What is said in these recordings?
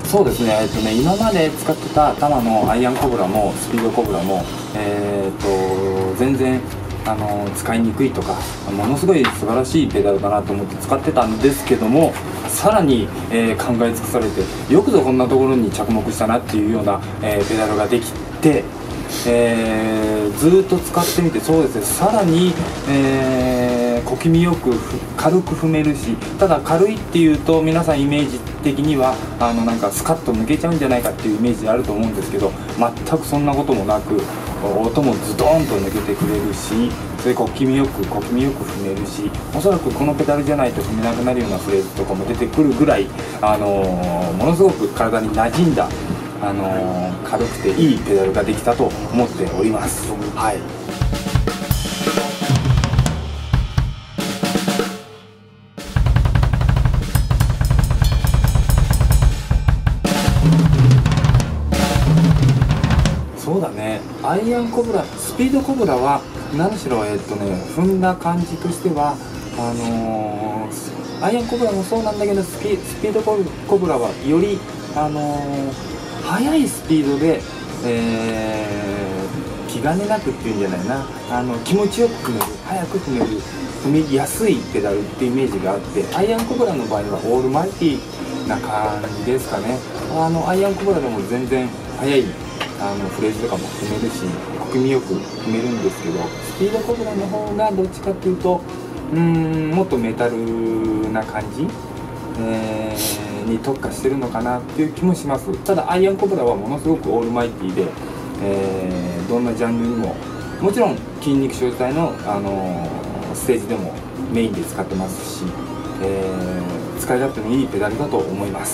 そうですね、今まで使ってたタマのアイアンコブラもスピードコブラも、全然使いにくいとか、ものすごい素晴らしいペダルだなと思って使ってたんですけども、さらに、考え尽くされて、よくぞこんなところに着目したなっていうような、ペダルができて、ずーっと使ってみて、そうですね、さらに、小気味よく軽く踏めるし、ただ軽いっていうと皆さんイメージ的にはなんかスカッと抜けちゃうんじゃないかっていうイメージあると思うんですけど、全くそんなこともなく、音もズドーンと抜けてくれるし、それ小気味よく踏めるし、おそらくこのペダルじゃないと踏めなくなるようなフレーズとかも出てくるぐらい、ものすごく体に馴染んだ、軽くていいペダルができたと思っております。はい。そうだね、アイアンコブラ、スピードコブラは何しろ踏んだ感じとしてはアイアンコブラもそうなんだけど、スピードコブラはより速いスピードで、気兼ねなくっていうんじゃないな、気持ちよく踏める、速く踏める、踏みやすいペダルっていうイメージがあって、アイアンコブラの場合はオールマイティーな感じですかね。アイアンコブラでも全然速いフレーズとかも踏めるし、小気味よく踏めるんですけど、スピードコブラの方がどっちかっていうともっとメタルな感じ、に特化してるのかなっていう気もします。ただアイアンコブラはものすごくオールマイティで、どんなジャンルにも、もちろん筋肉症体の、ステージでもメインで使ってますし、使い勝手のいいペダルだと思います。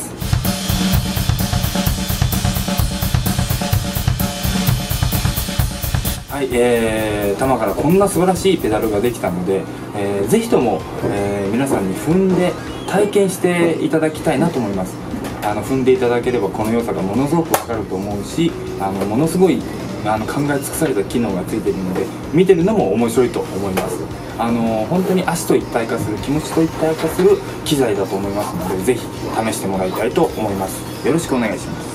はい、タマからこんな素晴らしいペダルができたので、ぜひとも、皆さんに踏んで体験していただきたいなと思います。踏んでいただければこの良さがものすごく分かると思うし、ものすごい考え尽くされた機能がついているので、見てるのも面白いと思います。本当に足と一体化する、気持ちと一体化する機材だと思いますので、ぜひ試してもらいたいと思います。よろしくお願いします。